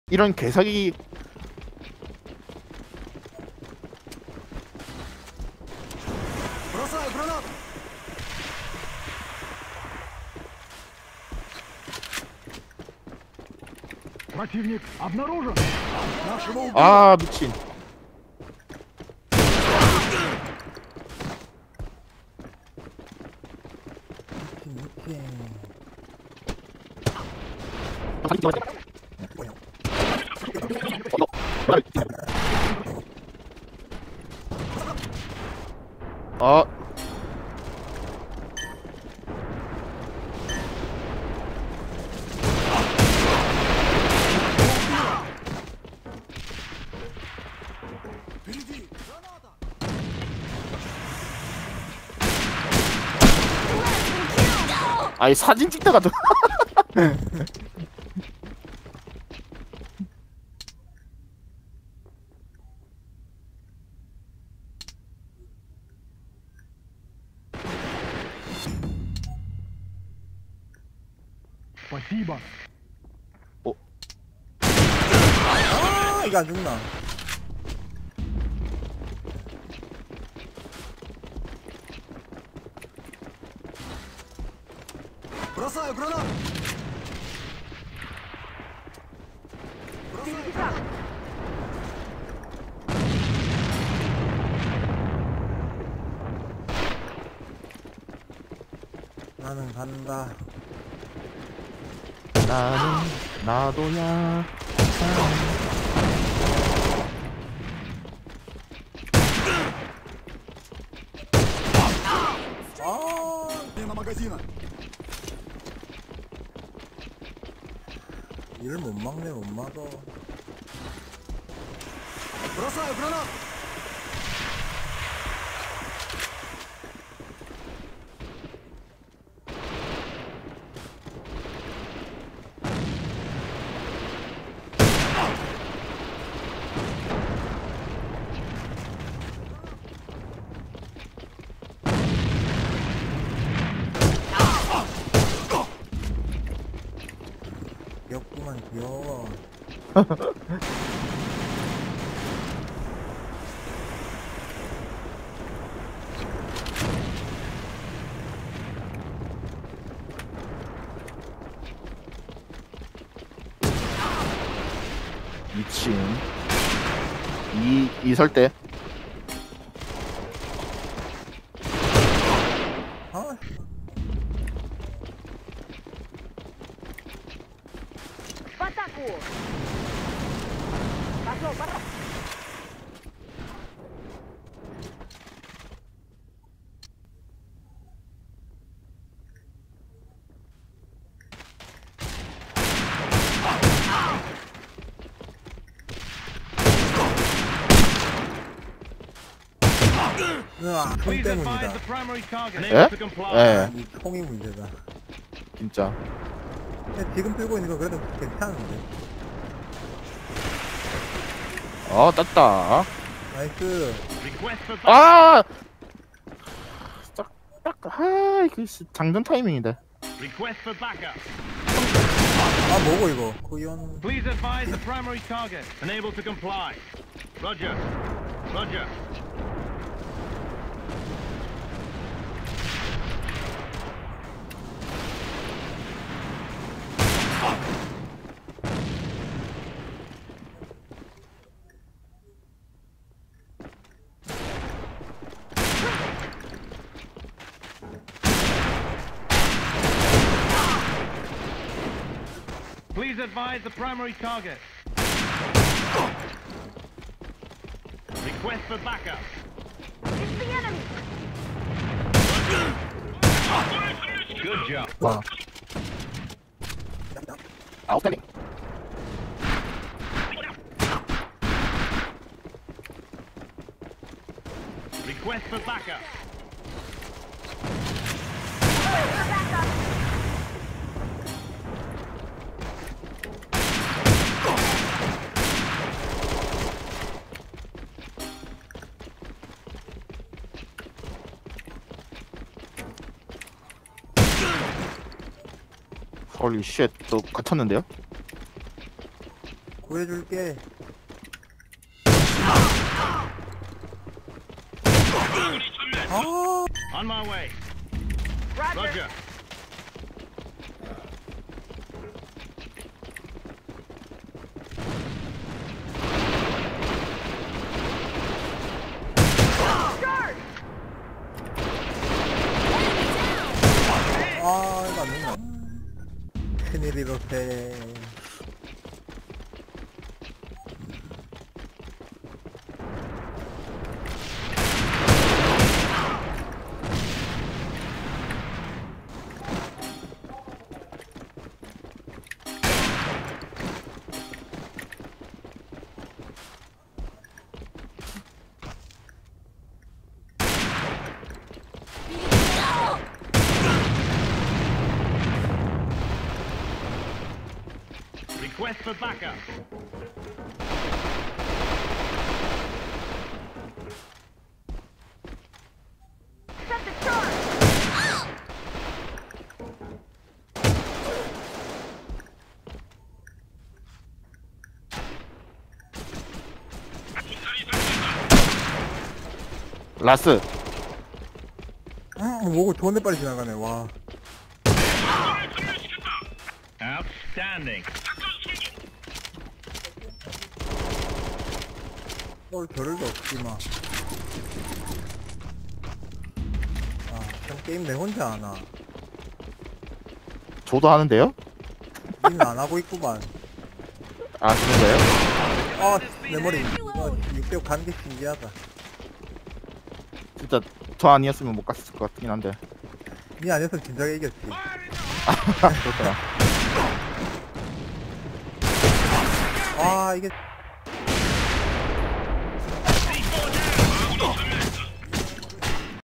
이런 개사기. Противник обнаружен. Нашего убили. 아 미친. 아 Впереди. 아이 사진 찍다가 또 Спасибо. 아 이거 안 죽나? Бросаю гранату. 나는 간다. 나는 나도야. 아 Мимо магазина. 이를 못 막네 못 막아. Бросаю гранату. 귀엽구만 귀여워. 미친. 이설대. 아 В атаку! Пошел, пошел! 으아 총 Please 때문이다. advise the primary target. 예? Unable to comply. 예, 이 총이 문제다. 진짜. 근데 지금 들고 있는 거 그래도 괜찮은데. 땄다. 나이스. Request for backup. 아! 이거 장전 타이밍인데. Request for backup. 아 뭐고 이거? 구이온. Please advise the primary target. Unable to comply. Roger. Roger. Please advise the primary target. Request for backup. It's the enemy! Good job. 와. 아웃스탠딩. Request for backup. 홀리 쉣, 또 갇혔는데요? 구해줄게. 아, On my way. Roger. Roger. Charge. 아, 이거 안 된다. 큰일이로세. Request for backup. Set the charge. 라스. 뭐고 존내 빨리 지나가네, 와. Outstanding. 별도 없지만. 아, 참 게임 내 혼자 하나. 저도 하는데요? 니는 안 하고 있구만. 아, 그런가요? 아, 내 머리. 6대5 가는 게 신기하다. 진짜 저 아니었으면 못 갔을 것 같긴 한데. 니 아니었으면 진작에 이겼지. 그렇구나. 아, 이게